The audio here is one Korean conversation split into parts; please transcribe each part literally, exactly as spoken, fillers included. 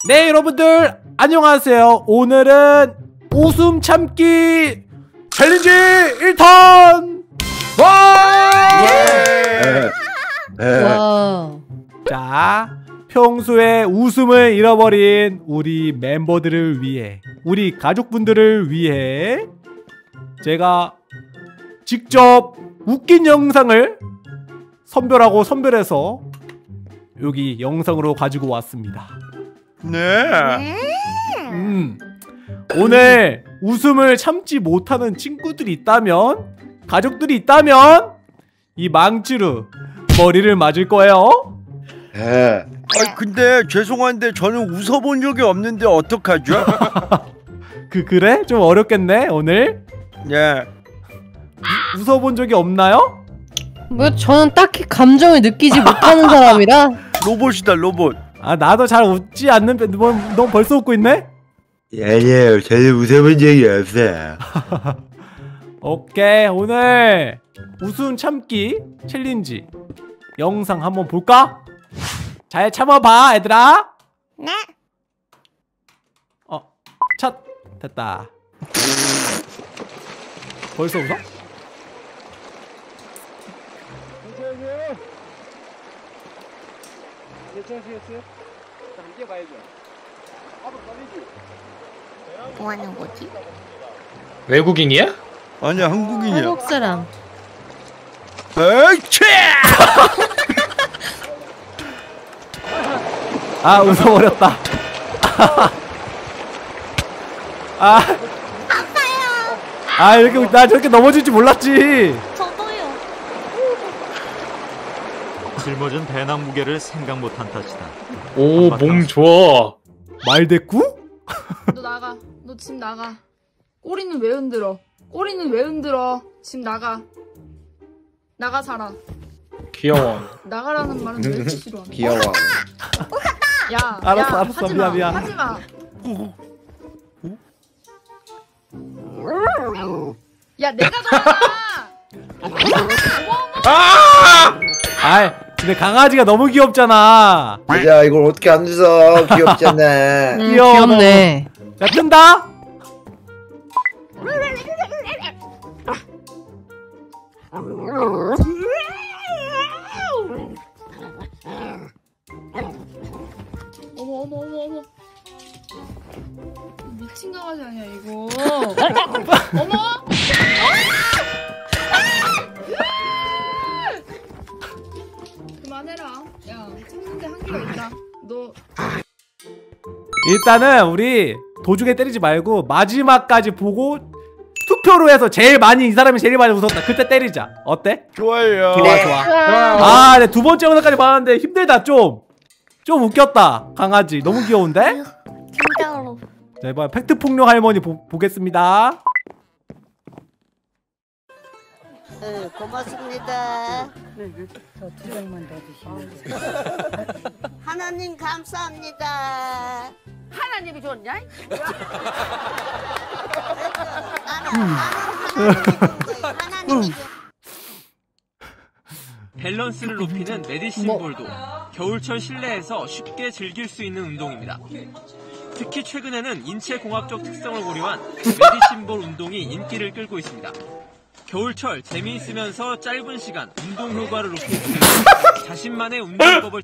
네, 여러분들 안녕하세요. 오늘은 웃음 참기 챌린지 일 탄! 와! 예! 와. 자, 평소에 웃음을 잃어버린 우리 멤버들을 위해, 우리 가족분들을 위해 제가 직접 웃긴 영상을 선별하고 선별해서 여기 영상으로 가지고 왔습니다. 네. 음, 오늘 웃음을 참지 못하는 친구들이 있다면, 가족들이 있다면 이 망치로 머리를 맞을 거예요. 예. 아 근데 죄송한데 저는 웃어본 적이 없는데 어떡하죠? 그 그래? 좀 어렵겠네 오늘. 예. 우, 웃어본 적이 없나요? 뭐 저는 딱히 감정을 느끼지 못하는 사람이라. 로봇이다 로봇. 아 나도 잘 웃지 않는 편. 너, 너 벌써 웃고 있네? 아니에요. 저는 웃어본 적이 없어요. 오케이, 오늘 웃음 참기 챌린지 영상 한번 볼까? 잘 참아봐 얘들아. 네. 어, 첫 됐다. 벌써 웃어? 뭐 하는 거지? 외국인이야? 아니야 한국인이야. 한국 사람. 에이치! 아, 웃어버렸다. 아, 아파요. 아 이렇게 나 저렇게 넘어질 줄 몰랐지. 저도요. 짊어진 배낭 무게를 생각 못한 탓이다. 오, 몸 좋아. 말대꾸? 너 나가. 너 집 나가. 꼬리는 왜 흔들어? 꼬리는 왜 흔들어? 집 나가. 나가 살아. 귀여워. 나가라는 말은 왜 이렇게 싫어하는 거야? 귀여워. 야, 알았어, 야, 알았어. 하지마, 미안, 미안. 하지마. 야, 내가 좋아. 아이, 근데 강아지가 너무 귀엽잖아. 야, 이걸 어떻게 안 웃어? 귀엽잖아. 음, 귀여워. 귀엽네. 자, 뜬다. 어머, 어머, 어머, 어머. 미친 강아지 아니야 이거. 어머. 그만해라. 야, 참는데 한계가 있다. 너 일단은 우리 도중에 때리지 말고 마지막까지 보고 투표로 해서 제일 많이, 이 사람이 제일 많이 웃었다 그때 때리자. 어때? 좋아요. 좋아, 좋아. 아, 네, 두 번째 영상까지 봤는데 힘들다. 좀 좀 웃겼다. 강아지 너무 귀여운데? 진짜로. 자, 이번 팩트 폭력 할머니 보, 보겠습니다. 네, 고맙습니다. 저 두 장만 더 주시면 하나님 감사합니다. 하나님이 좋냐? 나는 나는 하나님이 좋은 거예요. 하나님이 좋은. 밸런스를 높이는 메디신볼도 겨울철 실내에서 쉽게 즐길 수 있는 운동입니다. 특히 최근에는 인체공학적 특성을 고려한 메디신볼 운동이 인기를 끌고 있습니다. 겨울철 재미있으면서 짧은 시간 운동 효과를 높일 수 있는 자신만의 운동법을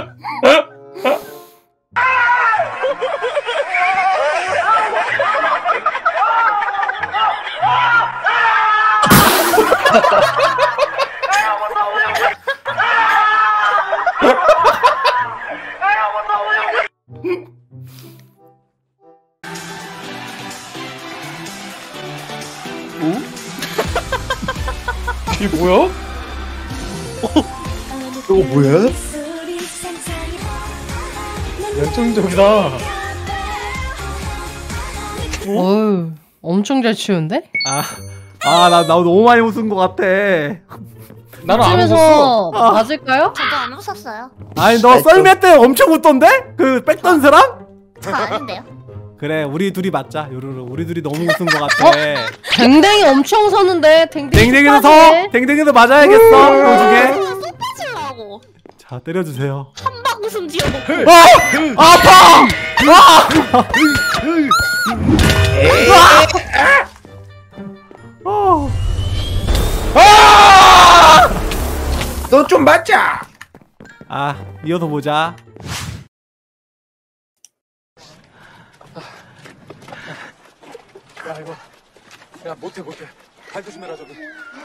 이게 뭐야? 이거 뭐야? 열정적이다. 어우, 엄청 잘 추는데? 아, 아, 나, 나 너무 많이 웃은 것 같아. 나는 안 웃었어. 이쯤에서 맞을까요? 저도 안 웃었어요. 아니, 너 썰매 때 엄청 웃던데? 그 뺏던 사람? 저 아닌데요. 그래, 우리 둘이 맞자. 요루루, 우리 둘이 너무 웃은 것 같아. 댕댕이 엄청 서는데 댕댕이 댕댕이도 서! 쏟아지네. 댕댕이도 맞아야겠어. 그 중에. 쏟아지려고. 자, 때려주세요. 한박 웃음 지어놓고. 아! 아파! 어. 너 좀 맞자. 아, 이어서 보자. 야 이거 야 못해 못해 발 조심해라 저기.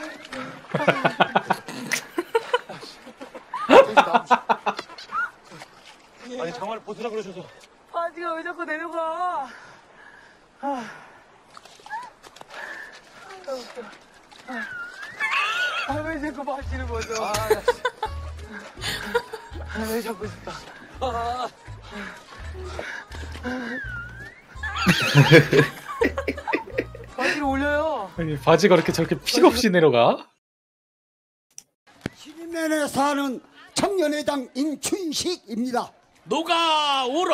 아니 장화를 벗으라 그러셔서. 바지가 왜 자꾸 내려가? 아, 왜 자꾸 바지를 벗어? 아, 왜 자꾸 싶다. 아. 바지를 올려요. 아니 바지가 이렇게 저렇게 픽 없이 내려가? 시민면에 사는 청년회장 임춘식입니다. 누가 울어?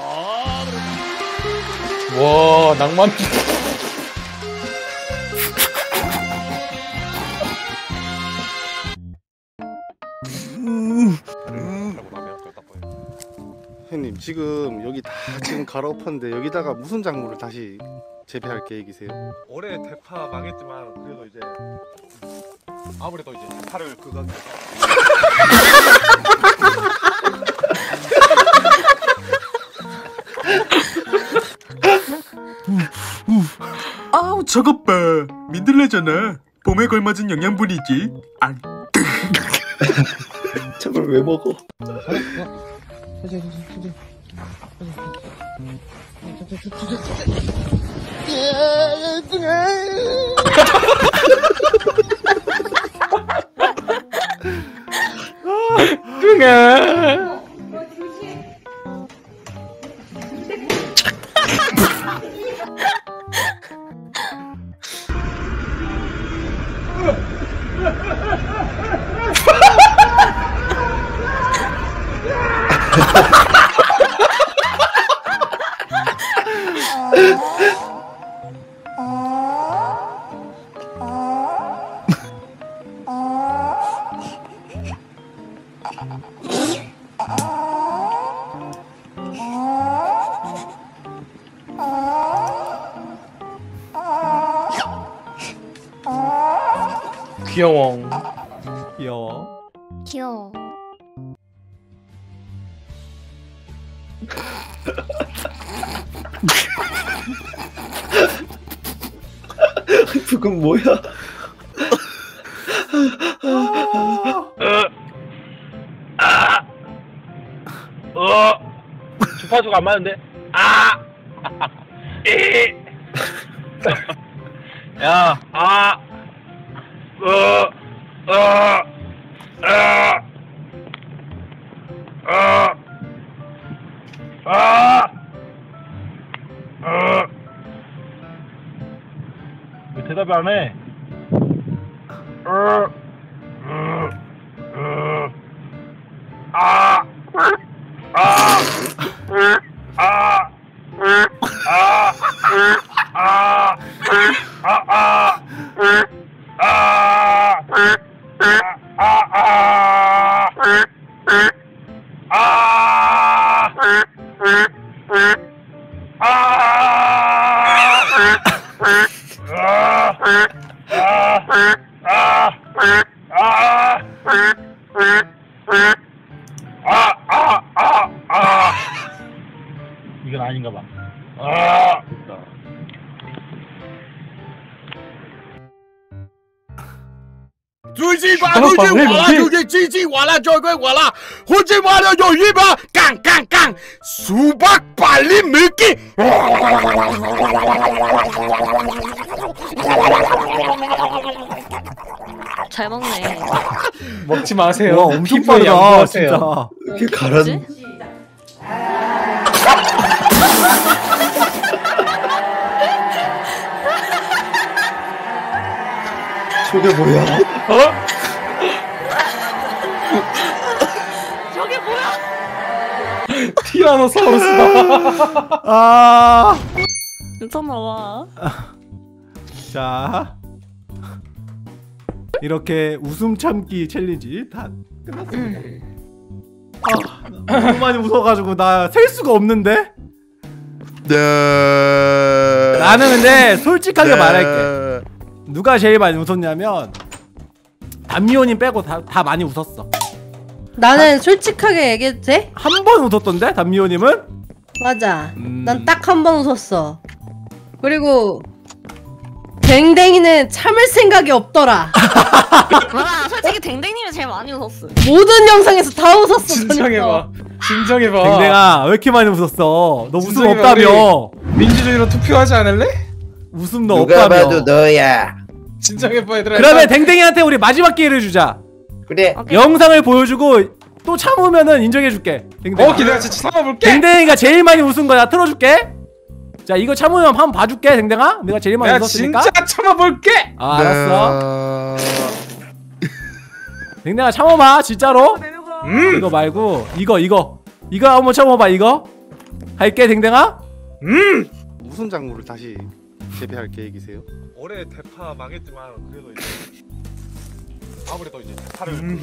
와 낭만. 형님 지금 여기 다 지금 갈아엎었는데 여기다가 무슨 작물을 다시 재배할 계획이세요? 올해 대파 망했지만 그래도 이제 아무래도 이제 대파를 그거 아우 저것 봐 민들레잖아. 봄에 걸맞은 영양분이지. 아. 저걸 왜 먹어? 뚱아. 귀여워. 귀여워. 귀여워. 그건 뭐야? 아, 어, 주파수가 안 맞는데. 아, 이, 야, 아, 어, 어, 아, 아, 아, 아, 왜 대답을 안 해? 어, 어, 어, 아, 아, 아, 아, 아, 아, 아, 아, 이건 아닌가 봐. 아, 最近把最近完了，最近最近完了，最近完了，最近完了有一把干干干，수박 빨리 먹기. 잘 먹네. 먹지 마세요. 와, 엄청 피부에 빠르다, 양보하세요. 진짜. 이렇게 가란. 저게 뭐야? 어? 저게 뭐야? 티라노사우루스다. 아. 괜찮아 와. 자, 이렇게 웃음 참기 챌린지 다 끝났습니다. 아, 너무 많이 웃어가지고 나 셀 수가 없는데? 네. 나는 근데 솔직하게 네. 말할게. 누가 제일 많이 웃었냐면 담미호님 빼고 다, 다 많이 웃었어. 나는 솔직하게 얘기해도 돼? 한 번 웃었던데 담미호님은? 맞아. 음. 난 딱 한 번 웃었어. 그리고 댕댕이는 참을 생각이 없더라. 맞아, 솔직히 댕댕님이 제일 많이 웃었어. 모든 영상에서 다 웃었어. 진정해봐. 진정해봐. 댕댕아 왜 이렇게 많이 웃었어? 너 웃음 진정해봐, 없다며. 민주주의로 투표하지 않을래? 웃음 너 누가 없다며. 봐도 너야. 진정해봐 얘들아. 그러면 댕댕이한테 우리 마지막 기회를 주자. 그래. 영상을 보여주고 또 참으면은 인정해줄게. 댕댕아. 오케이, 내가 진짜 참아볼게. 댕댕이가 제일 많이 웃은 거야. 틀어줄게. 자 이거 참으면 한번 봐줄게 댕댕아. 내가 제일 많이 내가 웃었으니까. 진짜 참아볼게. 아 알았어. 댕댕아 참아봐 진짜로. 음. 이거 말고 이거 이거 이거 한번 참아봐. 이거 할게 댕댕아. 음. 무슨 작물을 다시 재배할 계획이세요? 올해 대파 망했지만 그래도 이제 아무래도 이제 대파를 음.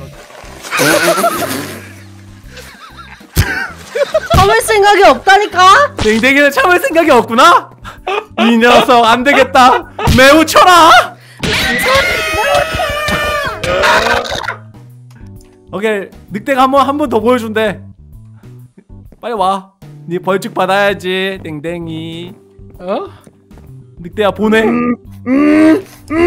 참을 생각이 없다니까? 댕댕이는 참을 생각이 없구나? 이 녀석 안 되겠다. 매우 쳐라. 오케이 늑대가 한번 한 번 더 보여준대. 빨리 와. 네 벌칙 받아야지 댕댕이. 어? 늑대야 보내. 음, 음,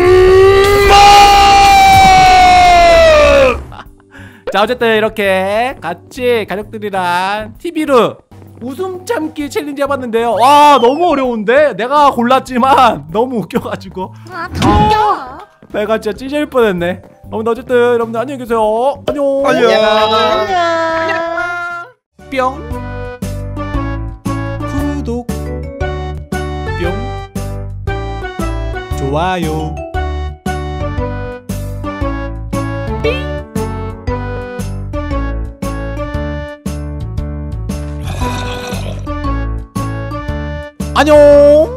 자 어쨌든 이렇게 같이 가족들이랑 티비로 웃음 참기 챌린지 해봤는데요. 와 너무 어려운데? 내가 골랐지만 너무 웃겨가지고 아, 다 웃겨. 내가 진짜 찢을 뻔했네. 여러분 어쨌든 여러분들 안녕히 계세요. 안녕. 안녕. 뿅. 구독. 뿅. 좋아요. 안녕.